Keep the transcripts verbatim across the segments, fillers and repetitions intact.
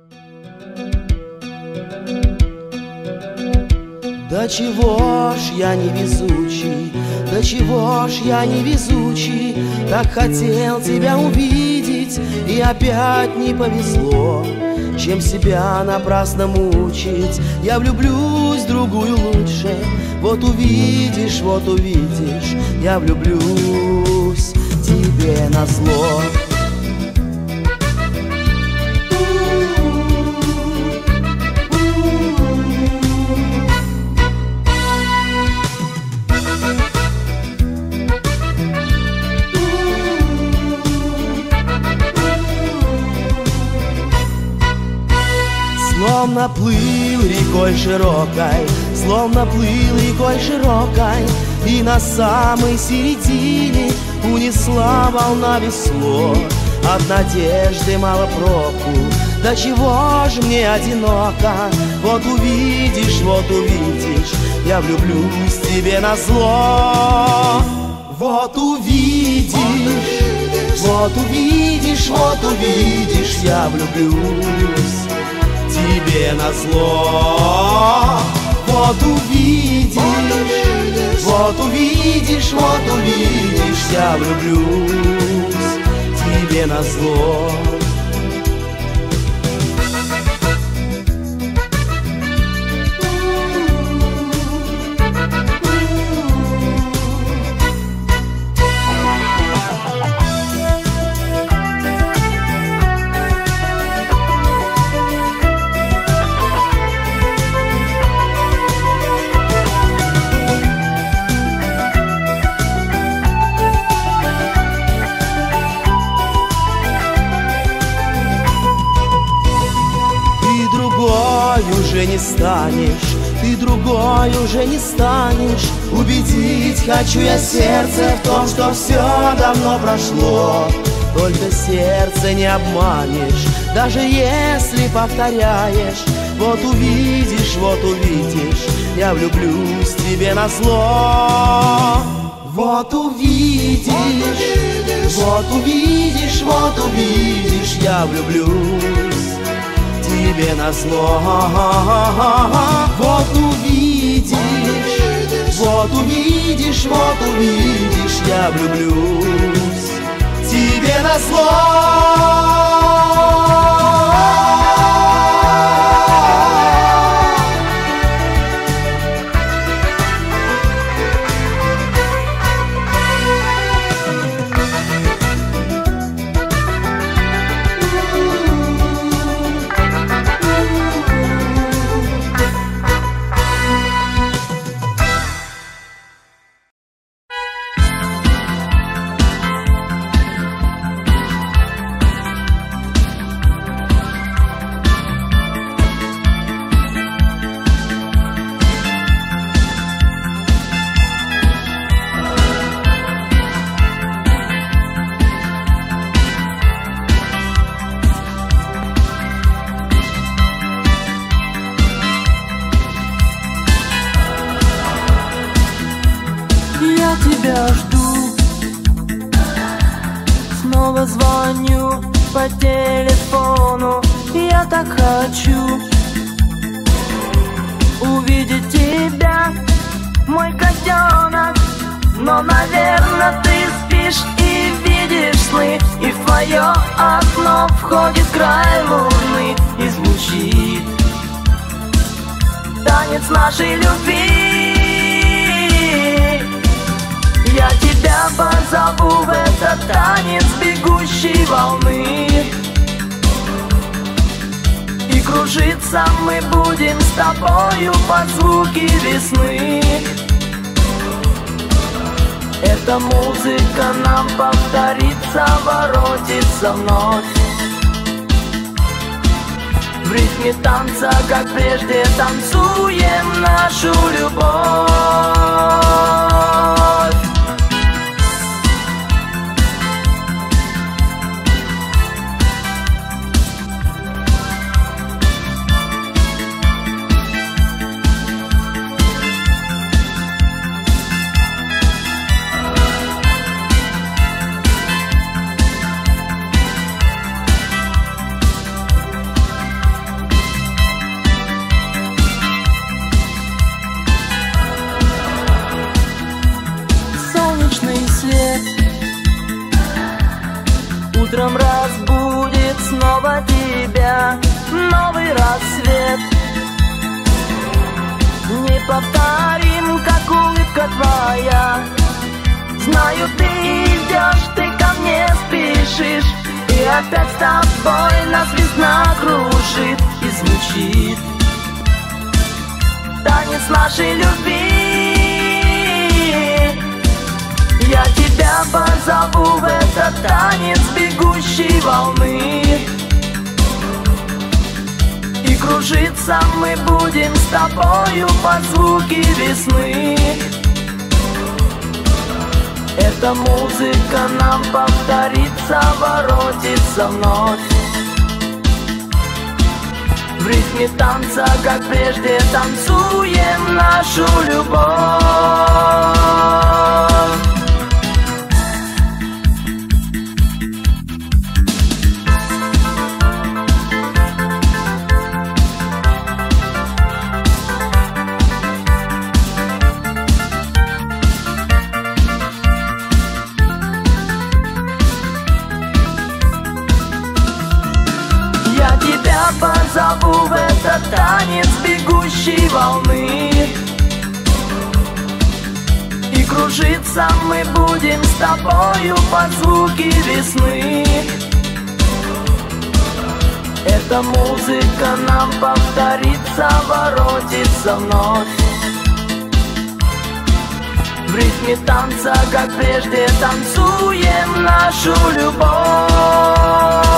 Да чего ж я не везучий, да чего ж я не везучий, так хотел тебя увидеть, и опять не повезло. Чем себя напрасно мучить, я влюблюсь в другую лучше. Вот увидишь, вот увидишь, я влюблюсь тебе назло. Словно плыл рекой широкой, словно плыл рекой широкой, и на самой середине унесла волна весло. От надежды мало проку, да чего ж мне одиноко. Вот увидишь, вот увидишь, я влюблюсь тебе назло. Вот увидишь, вот увидишь, вот увидишь, я влюблюсь тебе назло. Вот увидишь, вот увидишь, вот увидишь, я влюблюсь тебе назло. Уже не станешь, ты другой уже не станешь. Убедить хочу я сердце в том, что все давно прошло. Только сердце не обманешь, даже если повторяешь. Вот увидишь, вот увидишь, я влюблюсь тебе назло. Вот увидишь, вот увидишь, вот увидишь, я влюблюсь тебе назло. Вот увидишь, вот увидишь, вот увидишь, я влюблюсь тебе назло. Тебя жду, снова звоню по телефону. Я так хочу увидеть тебя, мой котенок. Но, наверное, ты спишь и видишь сны, и в твое окно входит край луны, и звучит танец нашей любви. Я тебя позову в этот танец бегущей волны, и кружиться мы будем с тобою под звуки весны. Эта музыка нам повторится, воротится вновь. В ритме танца, как прежде, танцуем нашу любовь. повторим, как улыбка твоя. Знаю, ты идешь, ты ко мне спешишь, и опять с тобой нас весна кружит. И звучит танец нашей любви. Я тебя позову в этот танец бегущей волны, и кружиться мы будем с тобою под звуки весны. Эта музыка нам повторится, воротится вновь. В ритме танца, как прежде, танцуем нашу любовь. Позову в этот танец бегущей волны, и кружиться мы будем с тобою под звуки весны. Эта музыка нам повторится, воротится вновь. В ритме танца, как прежде, танцуем нашу любовь.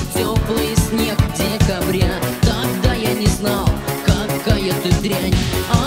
Тогда я не знал, какая ты дрянь.